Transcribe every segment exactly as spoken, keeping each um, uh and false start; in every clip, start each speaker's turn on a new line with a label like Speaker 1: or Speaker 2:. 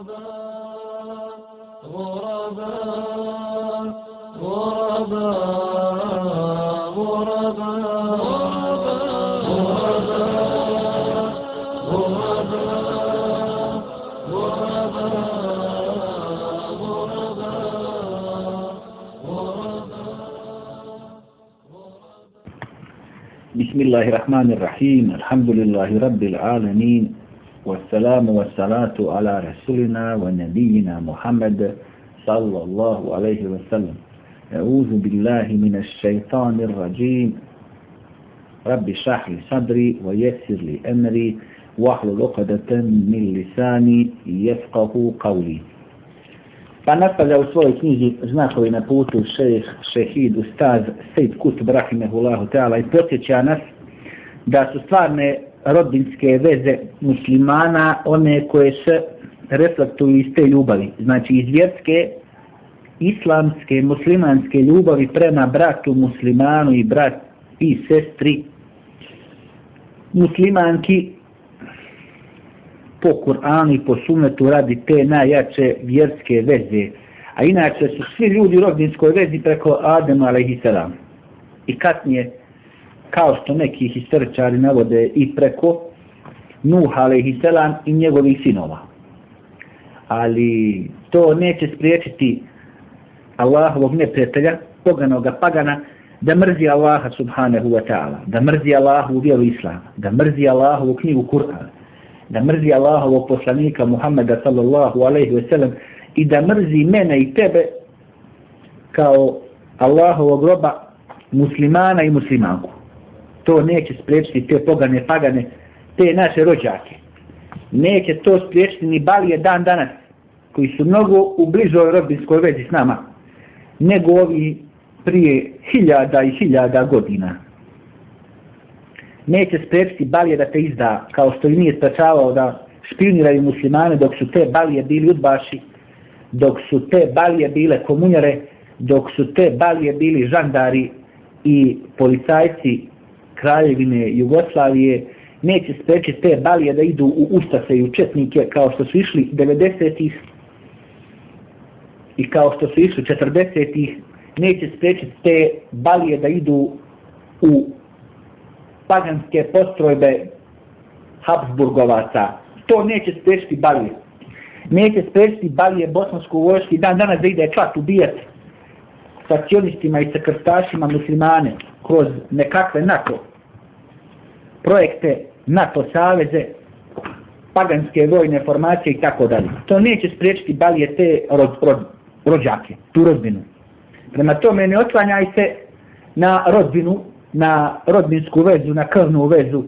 Speaker 1: غرباء غرباء
Speaker 2: بسم الله الرحمن الرحيم الحمد لله رب العالمين والسلام والصلاة على رسولنا ونبينا محمد صلى الله عليه وسلم أعوذ بالله من الشيطان الرجيم رب اشرح لي صدري ويسر لي أمري واحلل عقدة من لساني يفقهوا قولي. Pa nastavlja u svojoj knjizi Znakovi na putu šejh šehid ustaz Sejid Kutb rahimehullahu ta'ala i podsjeća nas da su stvarne rodbinske veze muslimana one koje se reflektuju iz te ljubavi. Znači iz vjerske, islamske, muslimanske ljubavi prema bratu muslimanu i brat i sestri muslimanki po Kur'anu i po sunnetu radi te najjače vjerske veze. A inače su svi ljudi u rodbinskoj vezi preko Adema alejhiselam. I kasnije, kao što neki historičari navode, i preko Nuh alejhiselam i njegovih sinova. Ali to neće spriječiti Allahovog neprijatelja, poganoga pagana, da mrzi Allaha subhanahu wa ta'ala, da mrzi Allahovu vjeru Islama, da mrzi Allahovu knjigu Kur'an, da mrzi Allahovog poslanika Muhammeda sallallahu alejhi ve sellem i da mrzi mene i tebe kao Allahovog roba muslimana i muslimanku. To neće spriječiti te pogane pagane, te naše rođake. Neće to spriječiti ni balije dan danas, koji su mnogo u bližoj rodbinskoj vezi s nama, nego ovi prije hiljada i hiljada godina. Neće spriječiti balije da te izda, kao što i nije sprečavao da špioniraju muslimane dok su te balije bili udbaši, dok su te balije bile komunjare, dok su te balije bili žandari i policajci Kraljevine Jugoslavije. Neće spriječiti te balije da idu u ustase i u četnike kao što su išli devedesetih i kao što su išli četrdesetih. Neće spriječiti te balije da idu u paganske postrojbe Habsburgovaca. To neće spriječiti balije. Neće spriječiti balije bosansku vojsku i dan danas da ide čat ubijati sa cionistima i sa krstašima muslimane kroz nekakve NATO projekte, NATO saveze, paganske vojne formacije i tako dalje. To neće spriječiti balije te rod, rod, rođake, tu rodbinu. Prema tome ne oslanjaj se na rodbinu, na rodbinsku vezu, na krvnu vezu,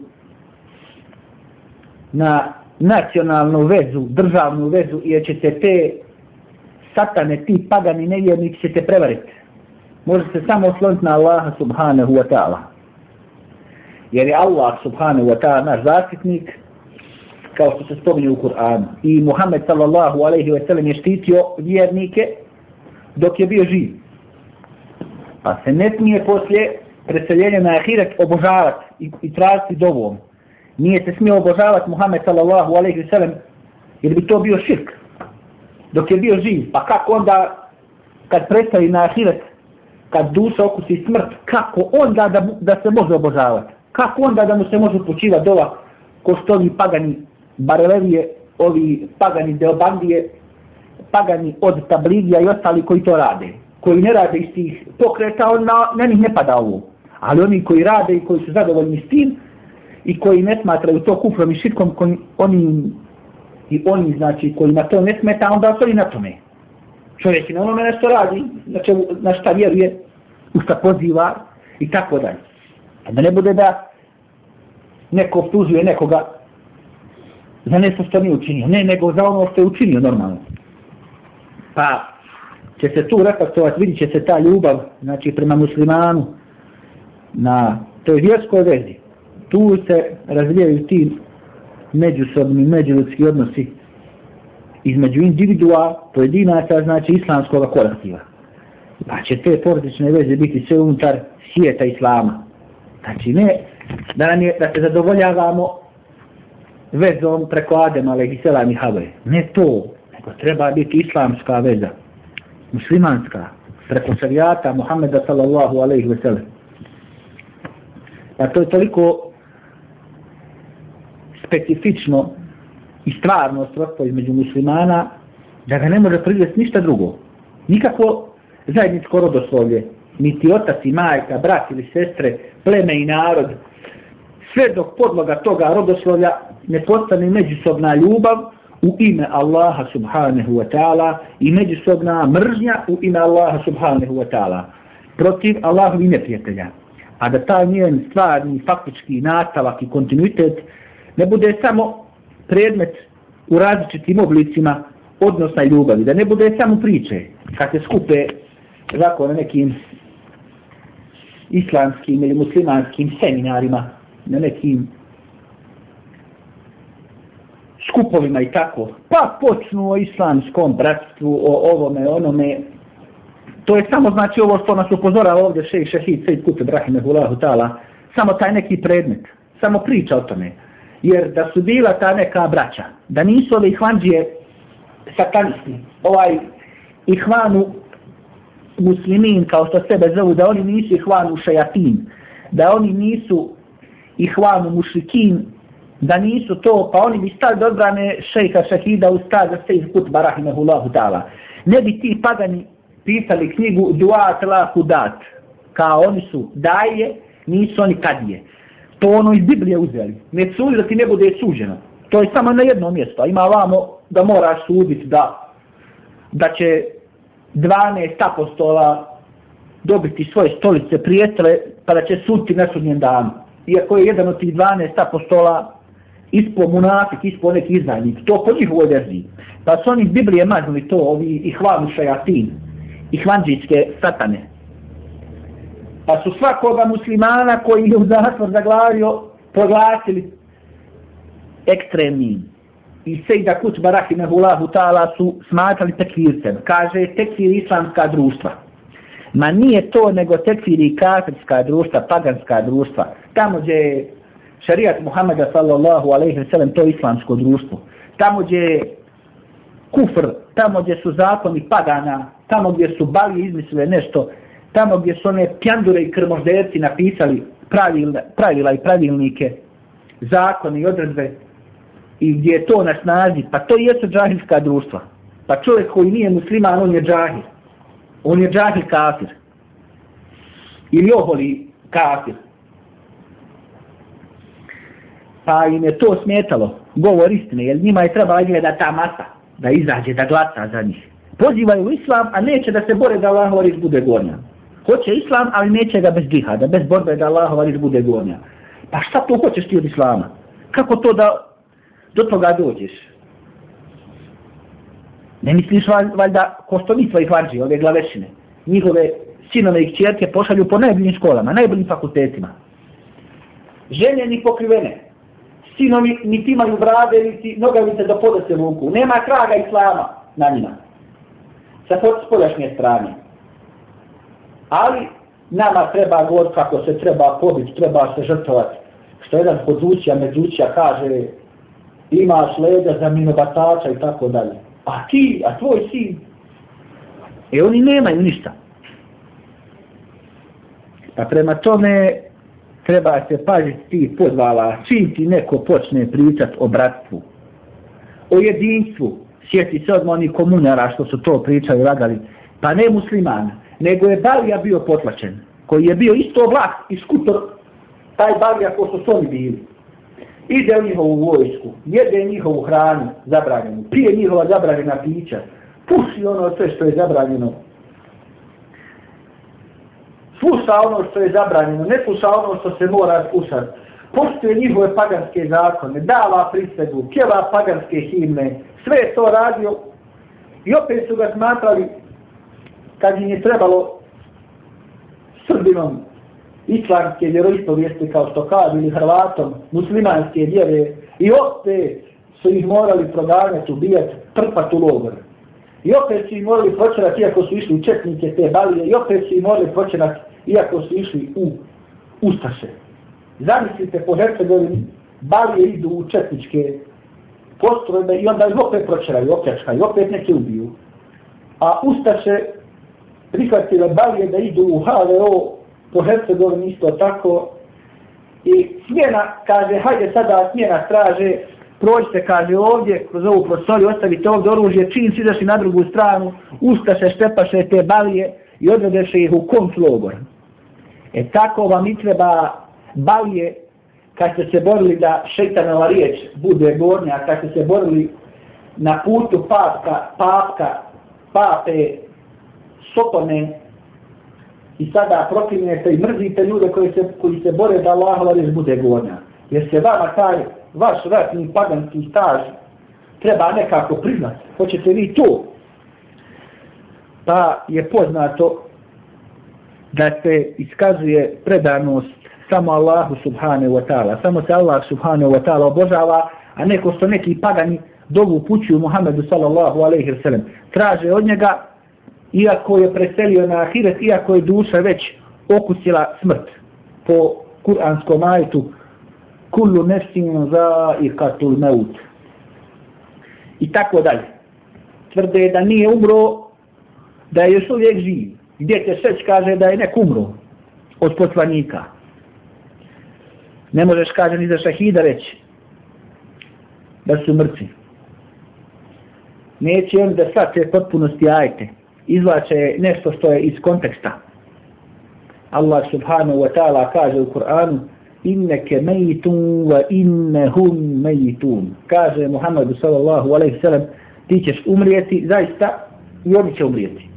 Speaker 2: na nacionalnu vezu, državnu vezu, jer će se te satane, ti pagani nevjernici će te prevariti. Može se samo osloniti na Allaha subhanahu wa ta'ala. Jer je Allah subhanahu wa ta'ala naš zaštitnik, kao što se spominje u Kur'anu. I Muhammed sallallahu alejhi ve sellem je štitio vjernike dok je bio živ. Pa se ne smije poslije preseljenja na ahiret obožavati i, i tražiti dovom. Nije se smio obožavati Muhammed sallallahu alejhi ve sellem jer bi to bio širk dok je bio živ. Pa kako onda kad prestavi na ahiret, kad duša okusi smrt, kako onda da, da se može obožavati? Kako onda da mu se može upućivati dova ko što ovi pagani Barelevije, ovi pagani Deobandije, pagani od Tabligija i ostali koji to rade, koji ne rade iz tih pokreta, on na, na njih ne pada ovo. Ali oni koji rade i koji su zadovoljni s tim i koji ne smatraju to kufrom i širkom, koji, oni i oni znači koji na to ne smeta, onda stoji na tome. Čovjek na onome nešto radi, znači na šta vjeruje, u šta poziva i tako dalje. Da ne bude da neko optužuje nekoga za nešto što nije učinio. Ne, nego za ono što je učinio normalno. Pa će se tu reflektovati, vidit će se ta ljubav, znači prema muslimanu, na toj vjerskoj vezi. Tu se razvijaju ti međusobni, međuljudski odnosi između individua, pojedinaca, znači islamskog kolektiva. Pa će te porodične veze biti sve unutar svijeta islama. Znači ne da, nam je, da se zadovoljavamo vezom preko Adema alejhiselam i Havve. Ne to. To treba biti islamska veza, muslimanska, preko šarijata Muhammeda sallallahu alejhi ve sellem. Pa to je toliko specifično i stvarno srodstvo između muslimana da ga ne može privesti ništa drugo. Nikakvo zajedničko rodoslovlje, niti otac i majka, brat ili sestre, pleme i narod, sve dok podloga toga rodoslovlja ne postane međusobna ljubav u ime Allaha subhanahu wa ta'ala i međusobna mržnja u ime Allaha subhanahu wa ta'ala protiv Allahovih neprijatelja. A da taj njen stvarni, faktički nastavak i kontinuitet ne bude samo predmet u različitim oblicima odnosa i ljubavi, da ne bude samo priče kad se skupe ovako na nekim islamskim ili muslimanskim seminarima, na nekim skupovima i tako, pa počnu o islamskom bratstvu, o ovome, onome. To je samo znači ovo što nas upozorava ovdje šejh Šehid Sejid Kutb rahimehullahu ta'ala, samo taj neki predmet, samo priča o tome. Jer da su bila ta neka braća, da nisu ove ihvanđije satanisti, ovaj ihvanu muslimin, kao što sebe zovu, da oni nisu ihvanu šajatin, da oni nisu ihvanu mušrikin, da nisu to, pa oni bi stali do odbrane šejha Šehida ustaza Sejid Kutba rahimehullahu ta'ala. Ne bi ti pagani pisali knjigu Duat la Hudat, kao oni su daje, nisu oni kadije. To ono iz Biblije uzeli. Ne sudi da ti ne bude suđeno. To je samo na jedno mjesto. Ima vamo da moraš suditi da, da će dvanaest apostola dobiti svoje stolice prijestole pa da će suditi na sudnjem danu. Iako je jedan od tih dvanaest apostola ispo munafik, ispo neki izdajnik. To po njihovoj verziji. Pa su oni iz Biblije maznuli to, ovi ihvanu šajatin, ihvanđijske satane. Pa su svakoga muslimana koji je u zatvor zaglavio proglasili ekstremnim. I Sejda Kutba rahimehullahu ta'ala su smatrali tekfircem. Kaže tekfir islamska društva. Ma nije to nego tekfir i kafirska društva, paganska društva. Tamo gdje je šarijat Muhammeda sallallahu alejhi ve sellem, to je islamsko društvo. Tamo gdje je kufr, tamo gdje su zakoni pagana, tamo gdje su balije izmislile nešto, tamo gdje su one pjandure i krmožderci napisali pravila, pravila i pravilnike, zakone i odredbe, i gdje je to na snazi, pa to jesu džahilska društva. Pa čovjek koji nije musliman, on je džahil. On je džahil kafir. Ili oholi kafir. Pa im je to smetalo, govor istine, jer njima je trebala izgleda ta masa, da izađe, da glasa za njih. Pozivaju u islam, a neće da se bore da Allahova riječ bude gornja. Hoće islam, ali neće ga bez džihada, bez borbe da Allahova riječ bude gornja. Pa šta to hoćeš ti od islama? Kako to da do toga dođeš? Ne misliš valjda ko što mi tvojih vanđi, ove glavešine, njihove sinove i kćerke pošalju po najboljim školama, najboljim fakultetima. Ženjeni pokrivene. Sinovi niti imaju brade, niti nogavice do poda se vuku. Nema traga islama na njima. Sa spoljašnje strane. Ali nama treba govoriti kako se treba pobiti, treba se žrtvovati. Što jedan podučija, međučija kaže imaš leđa za minobatača i tako dalje. A ti, a tvoj sin? E oni nemaju ništa. Pa prema tome treba se paziti ti podvala, čim ti neko počne pričat o bratstvu, o jedinstvu, sjeti se odmah oni komunjara što su to pričali, lagali, pa ne muslimana, nego je Balija bio potlačen, koji je bio isto vlak i skutor, taj Balija ko su oni bili. Ide u njihovu vojsku, jede njihovu hranu zabranjenu, pije njihova zabranjena pića, puši ono sve što je zabranjeno, sluša ono što je zabranjeno, ne sluša ono što se mora slušati, poštuje njihove paganske zakone, dava prisegu, pjeva paganske himne, sve je to radio i opet su ga smatrali kad im je trebalo Srbinom islamske vjeroispovijesti kao što kad ili Hrvatom muslimanske vjere i opet su ih morali proganjati, ubijati, trpati u logor. I opet su ih morali pročerati iako su išli u četnike te Balije i opet su ih morali pročerati iako su išli u Ustaše. Zamislite po Hercegovini, Balije idu u četničke postrojbe i onda ih opet pročeraju, opljačkaju, opet neke ubiju. A Ustaše prihvatile Balije da idu u ha ve o po Hercegovini isto tako. I smjena, kaže, hajde sada smjena straže, prođite, kaže, ovdje, kroz ovu prostoriju, ostavite ovdje oružje, čim si izašli na drugu stranu, Ustaše štepaše te Balije i odvedeše ih u konclogor. E tako vam i treba Balije, kad ste se borili da šeitanova riječ bude gornja, kad ste se borili na putu papka, papka, pape, Sotone, i sada protivnete i mrzite ljude koji se, koji se bore da Allahova riječ bude gornja. Jer se vama taj vaš ratni paganski staž treba nekako priznati. Hoćete vi to? Pa je poznato da se iskazuje predanost samo Allahu subhanahu wa ta'ala. Samo se Allah subhanahu wa ta'ala obožava, a neko što neki pagani dovu upućuju Muhammedu sallallahu alejhi ve sellem. Traže od njega, iako je preselio na ahiret, iako je duša već okusila smrt. Po kuranskom ajetu kullu nefsin zaiqatul maut. I tako dalje. Tvrde da nije umro, da je još uvijek živ. Gdje te šeć kaže da je nek umro od poslanika. Ne možeš, kaže, ni za šahida reći da su mrtvi. Neće on da shvate potpunosti ajete. Izvlače nešto što je iz konteksta. Allah subhanahu wa ta'ala kaže u Kur'anu inneke mejitun wa innehum mejitun. Kaže Muhammedu sallallahu alaihi sallam, ti ćeš umrijeti zaista i oni će umrijeti.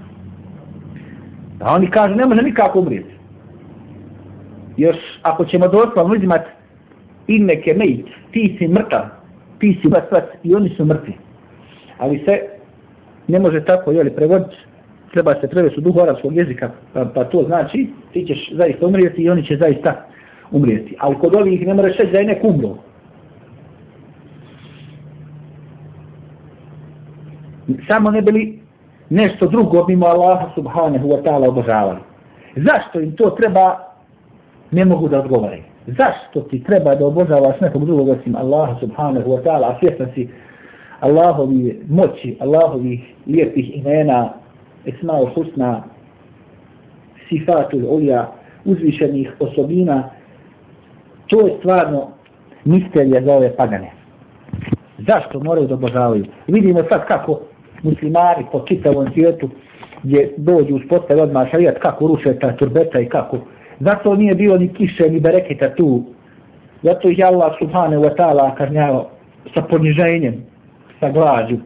Speaker 2: A oni kažu ne može nikako umrijeti. Još ako ćemo doslovno uzimati inneke mejit, ti si mrtav, ti si mrtvac i oni su mrtvi. Ali se ne može tako, jeli, prevoditi, treba se prevesti u duhu arapskog jezika, pa, pa to znači ti ćeš zaista umrijeti i oni će zaista umrijeti. Ali kod ovih ne moraš reći da je nek umro. Samo ne bili nešto drugo mimo Allaha subhanahu wa ta'ala obožavali. Zašto im to treba, ne mogu da odgovore. Zašto ti treba da obožavaš nekog drugog osim Allaha subhanahu wa ta'ala, a svjestan si Allahovi moći, Allahovih lijepih imena, esma'ul husna, sifatul ulja, uzvišenih osobina, to je stvarno misterija za ove pagane. Zašto moraju da obožavaju? Vidimo sad kako muslimani po čitavom svijetu gdje dođu uspostavi odmah šarijat, kako ruše ta turbeta i kako. Zato nije bilo ni kiše ni bereketa tu. Zato ih Allah subhanahu wa ta'ala kažnjavao sa poniženjem, sa glađu.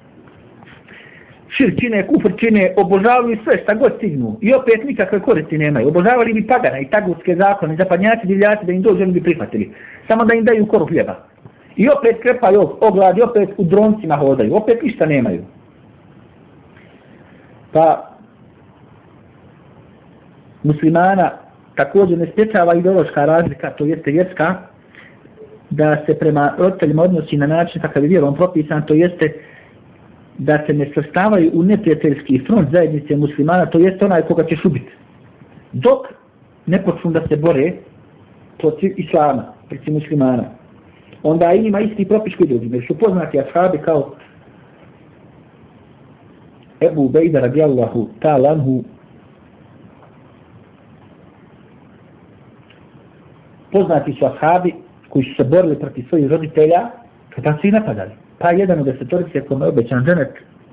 Speaker 2: Širk čine, kufr čine, obožavaju sve šta god stignu i opet nikakve koristi nemaju. Obožavali bi pagana i tagutske zakone, zapadnjaci, divljaci da im dođu, oni bi prihvatili. Samo da im daju koru hljeba. I opet krepaju ogladi, opet u droncima hodaju, opet ništa nemaju. Pa muslimana također ne spječava ideološka razlika, to jeste vjerska, da se prema roditeljima odnosi na način kakav je vjerom propisan, to jeste da se ne svrstavaju u neprijateljski front zajednice muslimana, to jeste onaj koga ćeš ubiti. Dok ne počnu da se bore protiv islama, protiv muslimana. Onda i njima isti propis koji drugim, jer su poznati ashabi kao Ebu Bejda radijallahu ta'ala anhu, poznati su ashabi koji su se borili protiv svojih roditelja, kada su ih napadali. Pa jedan od desetorice kome je obećan dženet,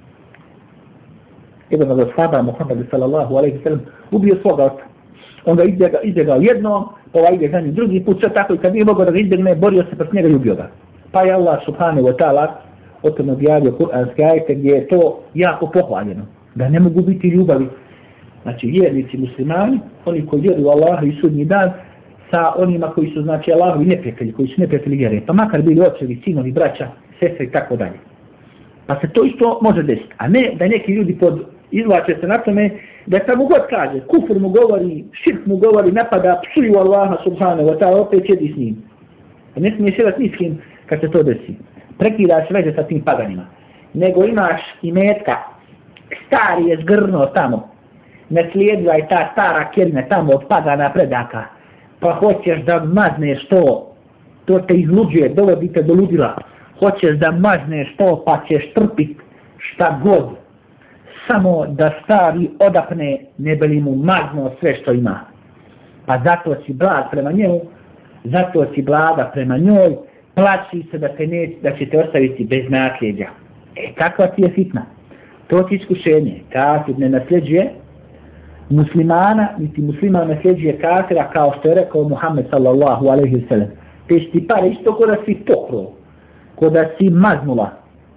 Speaker 2: jedan od ashaba Muhammedu sallallahu alaihi sallam, ubio svoga oca. Onda izbjegao, izbjegao jednom, pa ovaj ide za njim drugi put, sve tako i kad nije mogao da ga izbjegne, borio se protiv njega i ubio ga. Pa je Allah subhanahu wa ta'ala o tom objavio kuranske ajete gdje je to jako pohvaljeno. Da ne mogu biti ljubavi. Znači vjernici muslimani, oni koji vjeruju Allaha i sudnji dan, sa onima koji su znači Allahovi neprijatelji, koji su neprijatelji vjere. Pa makar bili očevi, sinovi, braća, sestre i tako dalje. Pa se to isto može desiti. A ne da neki ljudi pod izvlače se na tome da samo god kaže, kufur mu govori, širk mu govori, napada, psuju Allaha subhanahu wa ta'ala, opet sjedi s njim. A ne smiješ sjeti ni s kim kad se to desi. Prekidaš veze sa tim paganima. Nego imaš i metka, stari je zgrnuo tamo, naslijedila je ta stara kerina tamo od pagana predaka, pa hoćeš da mazneš to, to te izluđuje, dovodi te do ludila. hoćeš da mažneš to pa ćeš trpit šta god. Samo da stari odapne ne bi li mu mazno sve što ima. Pa zato si blag prema njemu, zato si blaga prema njoj, plaći se da, te ne, da će te ostaviti bez nasljeđa. E, kakva ti je fitna? To ti iskušenje. Kafir ne nasljeđuje muslimana, niti musliman nasljeđuje kafira, kao što je rekao Muhammed sallallahu alaihi wa sallam. Te ti pare isto ko da si pokro, ko da si maznula.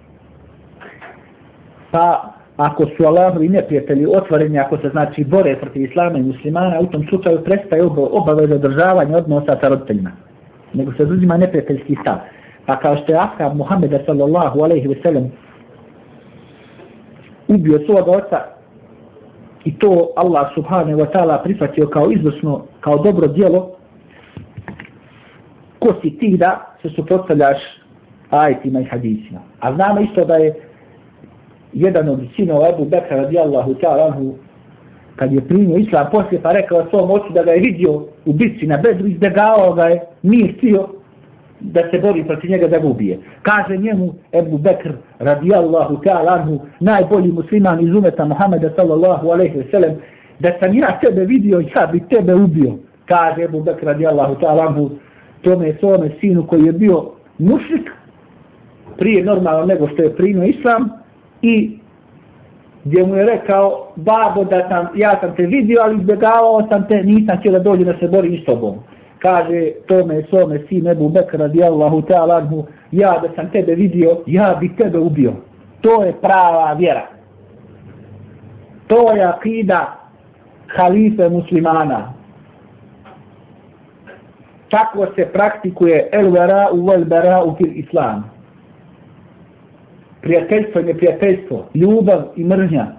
Speaker 2: Pa ako su Allahovi neprijatelji otvoreni, ako se znači bore protiv islama i muslimana, u tom slučaju prestaje obaveza održavanja odnosa sa roditeljima. Nego se uzima neprijateljski stav. Pa kao što je ashab Muhammeda sallallahu alaihi wa sallam ubio svoga oca i to Allah subhanahu wa ta'ala prihvatio kao izvršno, kao dobro djelo, ko si ti da se suprotstavljaš ajetima i hadisima. A znamo isto da je jedan od sinova Ebu Bekra radijallahu ta'ala anhu, kad je primio islam poslije pa rekao svom ocu da ga je vidio u bitci na Bedru, izbjegavao ga je, nije htio da se bori protiv njega da ga ubije. Kaže njemu Ebu Bekr radijallahu ta'ala anhu, najbolji musliman iz umeta Muhammeda sallallahu alaihi wa sallam, da sam ja tebe vidio, ja bi tebe ubio. Kaže Ebu Bekr radijallahu ta'ala anhu, tome svome sinu koji je bio mušrik, prije normalno nego što je primio islam, i gdje mu je rekao, babo, da sam, ja sam te vidio, ali izbjegavao sam te, nisam htio da dođe da se borim s tobom. Kaže tome svome sin Ebu Bekr radijallahu ta'ala anhu, ja da sam tebe vidio, ja bi tebe ubio. To je prava vjera. To je akida halife muslimana. Tako se praktikuje el vera'u vel bera'u fil islam. Prijateljstvo i neprijateljstvo, ljubav i mržnja,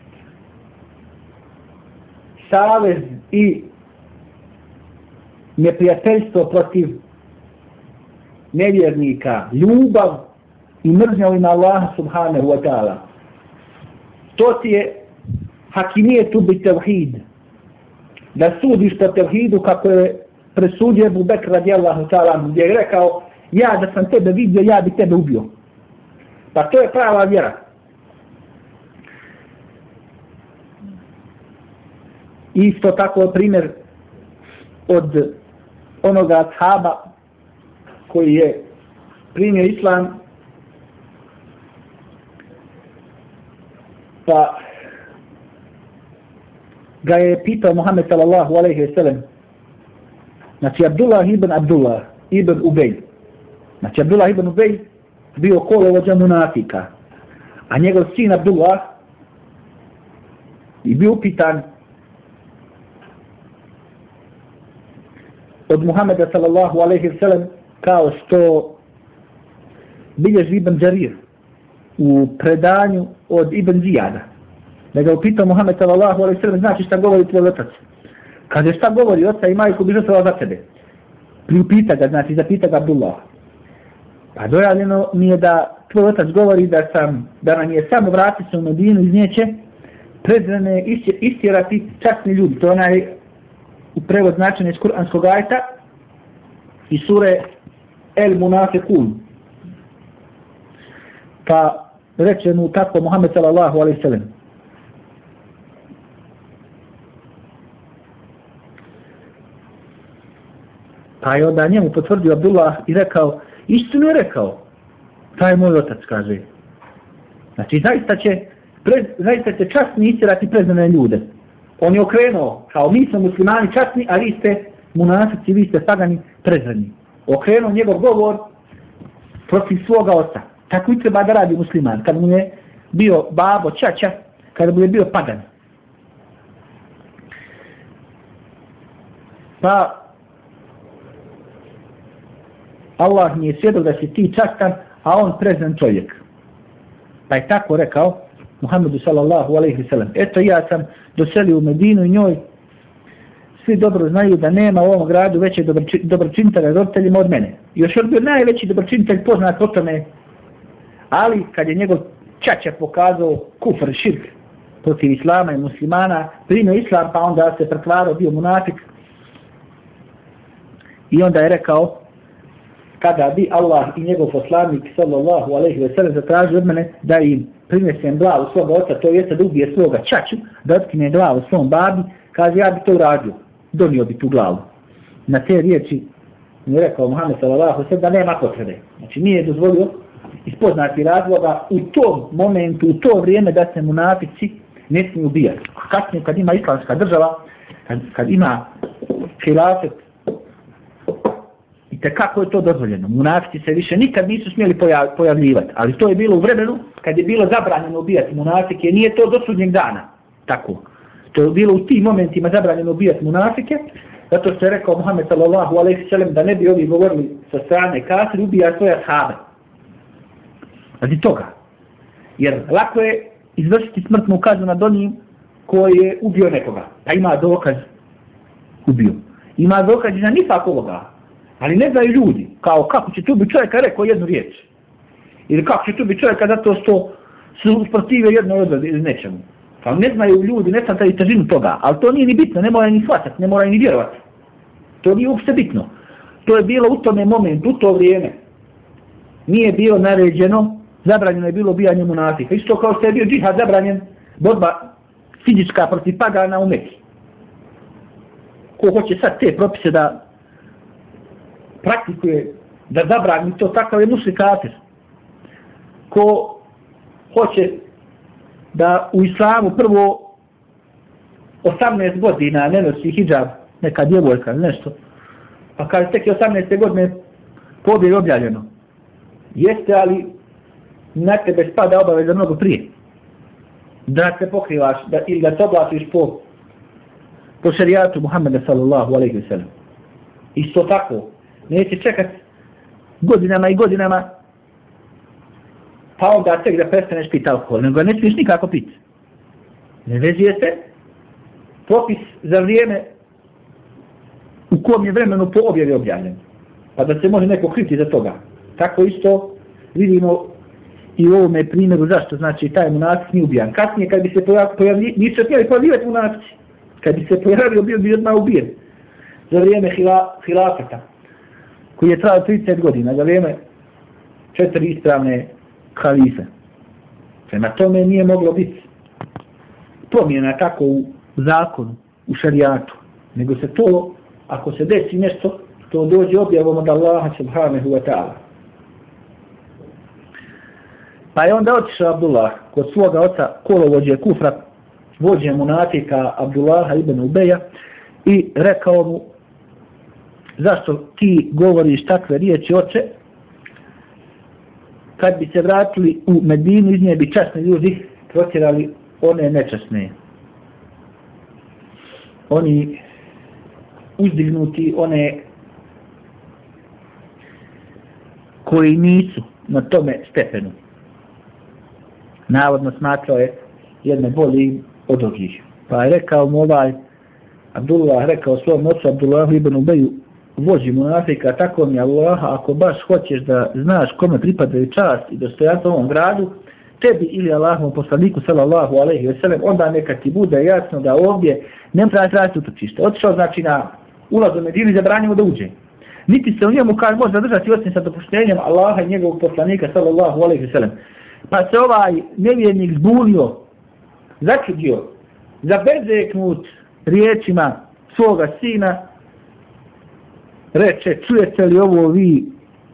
Speaker 2: savez i neprijateljstvo protiv nevjernika, ljubav i mržnja u ime Allaha subhanahu wa ta'ala. To ti je hakimijetu bi tevhid. Da sudiš po tevhidu kako je presudio Ebu Bekr radijallahu ta'ala, gdje je rekao, ja da sam tebe vidio, ja bi tebe ubio. Pa to je prava vjera. Isto tako primjer od onoga ashaba koji je primio islam, pa ga je pitao Muhammed sallallahu alaihi wa sallam, znači Abdullah ibn Abdullah ibn Ubej, znači Abdullah ibn Ubej bio kolovođa munafika, a njegov sin Abdullah je bio upitan od Muhammeda sallallahu alaihi wa sallam, kao što bilježi Ibn Đarir u predanju od Ibn Zijada. Da ga upitao Muhammed sallallahu alaihi wa sallam, znači šta govori tvoj otac? Kaže, šta govori oca i majku bi žrtvovao za tebe? Priupita ga, znači zapita ga Abdullah. Pa dojavljeno mi je da tvoj otac govori da sam, da nam je samo vratiti se u Medinu iz njeće, prezrene istjerati časni ljudi. To je onaj u prevod značenje iz kuranskog ajta i sure El Munafikun. Pa reče mu tako Muhammed sallallahu alaihi sallam. Pa je onda njemu potvrdio Abdullah i rekao, istinu je rekao, taj moj otac, kaže. Znači, zaista će, pre, zaista će časni istjerati prezrene ljude. On je okrenuo, kao mi smo muslimani časni, a vi ste munafici, vi ste pagani prezreni. Okrenuo njegov govor protiv svoga oca. Tako i treba da radi musliman, kad mu je bio babo, čača, kada mu je bio pagan. Pa Allah mi je svjedok da si ti častan, a on prezren čovjek. Pa je tako rekao Muhammedu sallallahu alaihi sallam. Eto, ja sam doselio u Medinu i njoj svi dobro znaju da nema u ovom gradu veće dobročinitelja roditeljima od mene. Još on bio najveći dobročinitelj poznat po tome, ali kad je njegov čača pokazao kufr, širk protiv islama i muslimana, primio islam, pa onda se pretvarao, bio munafik. I onda je rekao, kada bi Allah i njegov poslanik sallallahu alejhi ve sellem zatražili od mene da im prinesem glavu svoga oca, to jeste da ubije svoga čaču, da otkine glavu svom babi, kaže ja bi to uradio, donio bi tu glavu. Na te riječi mi je rekao Muhammed sallallahu alejhi ve sellem da nema potrebe. Znači nije dozvolio iz poznatih razloga u tom momentu, u to vrijeme da se munafici ne smiju ubijati. A kasnije kad ima islamska država, kad, kad ima hilafet, i tekako je to dozvoljeno. Munafici se više nikad nisu smjeli pojav, pojavljivati, ali to je bilo u vremenu kad je bilo zabranjeno ubijati munafike, nije to do sudnjeg dana. Tako. To je bilo u tim momentima zabranjeno ubijati munafike, zato što je rekao Muhammed sallallahu alejhi ve sellem da ne bi ovi govorili sa strane kafir, ubija svoje ashabe. Radi toga. Jer lako je izvršiti smrtnu kaznu nad onim koji je ubio nekoga. Pa ima dokaz ubio. Ima dokaz na nifak ovoga. Ali ne znaju ljudi. Kao kako će tu bi čovjeka rekao jednu riječ. Ili kako će tu bi čovjeka zato što su usprotive jedno odvede ili nečemu. Kao ne znaju ljudi, ne znaju težinu toga. Ali to nije ni bitno, ne moraju ni shvatati, ne moraju ni vjerovati. To nije uopšte bitno. To je bilo u tome momentu, u to vrijeme. Nije bilo naređeno, zabranjeno je bilo ubijanje munafika. Isto kao što je bio džihad zabranjen, borba fizička protiv pagana u Meki. Ko hoće sad te propise da praktikuje, da zabrani to, takav je mušlik kafir. Ko hoće da u islamu prvo osamnaest godina ne nosi hidžab, neka djevojka ili nešto, a kada tek je osamnaeste godine pobjeg objavljeno. Jeste, ali na tebe spada obaveza mnogo prije. Da se pokrivaš da, ili da se oblasiš po, po šerijatu Muhammeda sallallahu alejhi ve sellem. Isto tako, neće čekat godinama i godinama pa onda tek da prestaneš piti alkohol, nego ne smiješ nikako piti. Ne vezuje se propis za vrijeme u kom je vremenu po objavi objavljen. Pa da se može neko kriti za toga. Tako isto vidimo i u ovome primjeru zašto znači taj munafik nije ubijan. Kasnije kad bi se pojavili, nisu se smjeli pojavljivati munafici. Kad bi se pojavio, bio bi odmah ubijen. Za vrijeme hila, hilafeta, koji je trajao trideset godina, za vrijeme četiri ispravne halife. Prema tome nije moglo biti promjena kako u zakonu, u šarijatu, nego se to, ako se desi nešto, to dođe objavom od Allaha subhanahu wa ta'ala. Pa je onda otišao Abdullah kod svoga oca kolovođe kufra, vođe munafika Abdullaha ibn Ubeja i rekao mu zašto ti govoriš takve riječi oče, kad bi se vratili u Medinu, iz nje bi časni ljudi protjerali one nečasne. Oni uzdignuti, one koji nisu na tome stepenu. Navodno smatrao je jedne bolji od drugih. Pa je rekao mu ovaj Abdullah, rekao svom ocu Abdullahu ibn Ubeju, vođi munafika, tako mi Allaha, ako baš hoćeš da znaš kome pripadaju čast i dostojanstvo ovom gradu, tebi ili Allahovom poslaniku sallallahu alejhi ve sellem, onda neka ti bude jasno da ovdje ne treba tražiti utočište. Otišao znači na ulaz u Medinu i zabranjeno da uđe. Niti se u njemu kaže može zadržati osim sa dopuštenjem Allaha i njegovog poslanika sallallahu alejhi ve sellem. Pa se ovaj nevjernik zbunio, začudio, zabezeknut riječima svoga sina, reče, čujete li ovo vi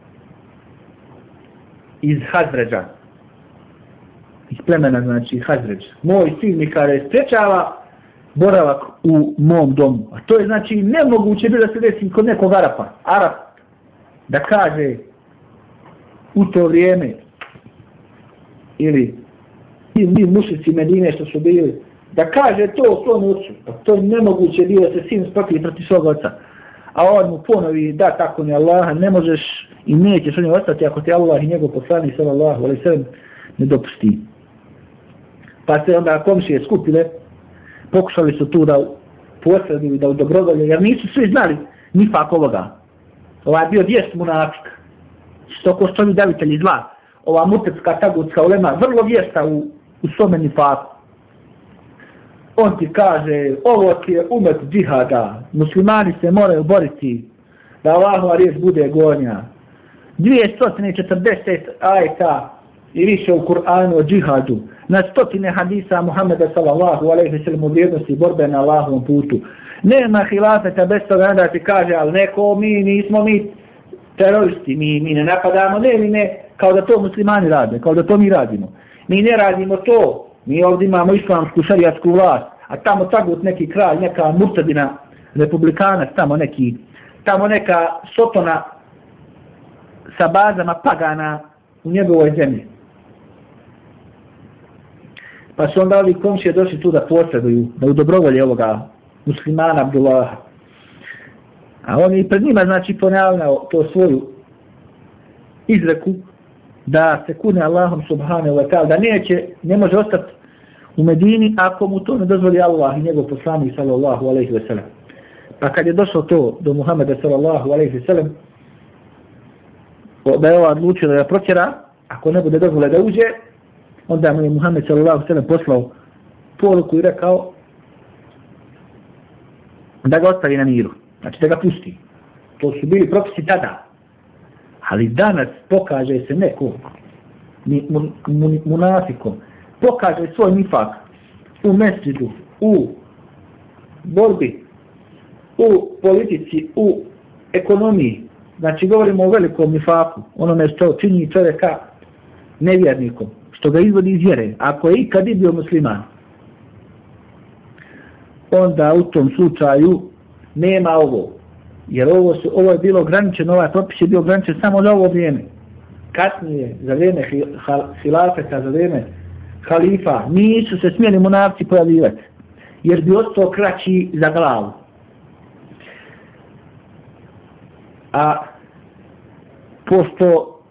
Speaker 2: iz Hazređa, iz plemena, znači Hazređ. Moj sin mi kare sprečava boravak u mom domu. A to je znači nemoguće bilo da se desi kod nekog Arapa. Arap da kaže u to vrijeme ili mi mušici Medine što su bili, da kaže to svom ocu. Pa to je nemoguće bilo da se sin sprotivi protiv svog oca. A on mu ponovi, da tako mi Allaha, ne možeš i nećeš u njoj ostati ako te Allah i njegov poslanik sallallahu alejhi ve sellem ne dopusti. Pa se onda komšije skupile, pokušali su tu da posreduju, da udobrovolje, jer nisu svi znali nifak ovoga. Ovaj je bio vješt munafik, što ko što vi davitelji zla, ova murtetska tagutska ulema, vrlo vješta u, u svome nifaku. On ti kaže, ovo ti je umet džihada, muslimani se moraju boriti, da Allahova riječ bude gonja. dvjesto četrdeset ajeta i više u Kur'anu o džihadu, na stotine hadisa Muhammeda sallallahu alejhi ve sellem o vrijednosti borbe na Allahovom putu. Nema hilafeta bez toga da ti kaže, ali neko, mi nismo mi teroristi, mi, mi ne napadamo, ne, mi ne, kao da to muslimani rade, kao da to mi radimo. Mi ne radimo to, mi ovdje imamo islamsku šarijatsku vlast, a tamo tagut neki kralj, neka murtadina, republikanac, tamo neki, tamo neka sotona sa bazama pagana u njegovoj zemlji. Pa su onda ovi komšije došli tu da posreduju, da u dobrovolje ovoga muslimana Abdullaha. A on je pred njima, znači, ponavljao to svoju izreku da se kune Allahom subhanahu wa ta'ala, da neće, ne može ostati u Medini ako mu to ne dozvoli Allah i njegov poslanik sallallahu alejhi ve sellem. Pa kad je došlo to do Muhameda sallallahu alejhi ve sellem, da je ova odlučio da ga protjera, ako ne bude dozvole da uđe, onda mu je Muhammed sallallahu alejhi ve sellem poslao poruku i rekao da ga ostavi na miru, znači da ga pusti. To su bili propisi tada. Ali danas pokaže se neko mun, mun, munafikom, pokaže svoj nifak u mesdžidu, u borbi, u politici, u ekonomiji. Znači govorimo o velikom nifaku, onome što čini čovjeka nevjernikom, što ga izvodi iz vjere. Ako je ikad i bio musliman, onda u tom slučaju nema ovo. Jer ovo, su, ovo je bilo ograničeno, ovaj propis je bio ograničen samo za ovo vrijeme. Kasnije, za vrijeme hilafeta, za vrijeme halifa, nisu se smjeli munafci pojavljivati, jer bi ostao kraći za glavu. A pošto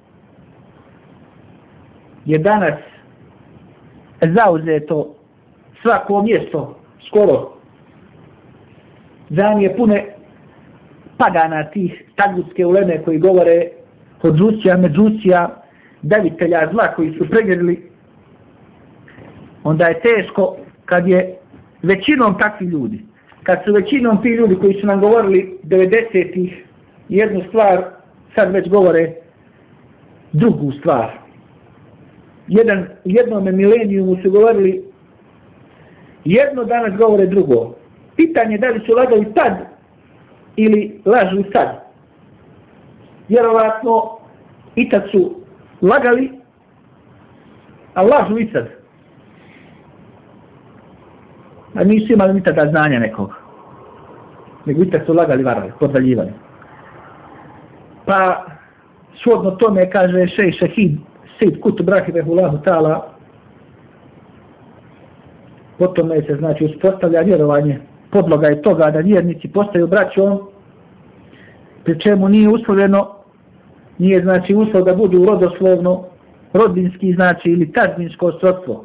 Speaker 2: je danas zauzeto svako mjesto skoro, dan je pune pagana tih tagutske uleme koji govore od Džusija, Međusija, davitelja zla koji su pregrili, onda je teško kad je većinom takvi ljudi, kad su većinom ti ljudi koji su nam govorili devedesetih jednu stvar, sad već govore drugu stvar. Jedan, jednom milenijumu su govorili jedno, danas govore drugo. Pitanje je da li su lagali tad ili lažu sad. Vjerovatno i tad su lagali, a lažu i sad. A nisu imali ni tada znanja nekoga. Nego i tad su lagali, varali, podvaljivali. Pa shodno tome kaže šejh Šehid Sejid Kutb rahimehullahu ta'ala, po tome se znači uspostavlja vjerovanje. Podloga je toga da vjernici postaju braćom, pri čemu nije uslovljeno, nije znači uslov da budu rodoslovno, rodbinski znači ili tadbinsko srodstvo.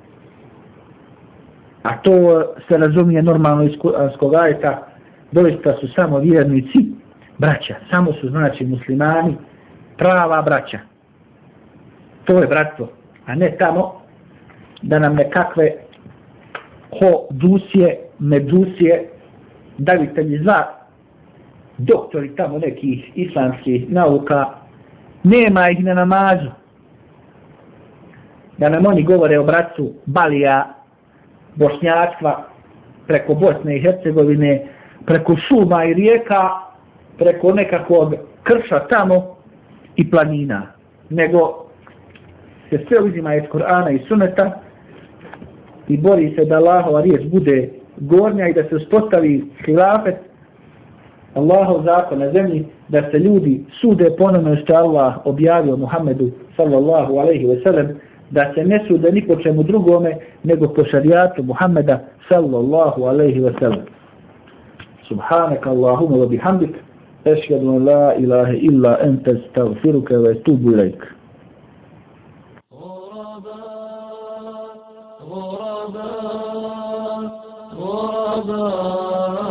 Speaker 2: A to se razumije normalno iz kuranskog ajeta, doista su samo vjernici braća, samo su znači muslimani prava braća. To je bratstvo, a ne tamo da nam nekakve ho dusije, međusije, davitelji zla, doktori tamo nekih islamskih nauka, nema ih na namazu. Da nam oni govore o bratstvu Balija, bošnjaštva, preko Bosne i Hercegovine, preko šuma i rijeka, preko nekakvog krša tamo i planina. Nego se sve uzima iz Kur'ana i Sunneta i bori se da Allahova riječ bude gornja i da se uspostavi hilafet, Allahov zakon na zemlji, da se ljudi sude po onome što Allah objavio Muhammedu sallallahu alejhi ve sellem, da se ne sude ni po čemu drugome nego po šarijatu Muhammeda sallallahu alejhi ve sellem. Subhanaka Allahumma wa bihamdik, ešhedu an la ilaha illa ente, astaghfiruka wa etubu ilaik.
Speaker 1: غرباء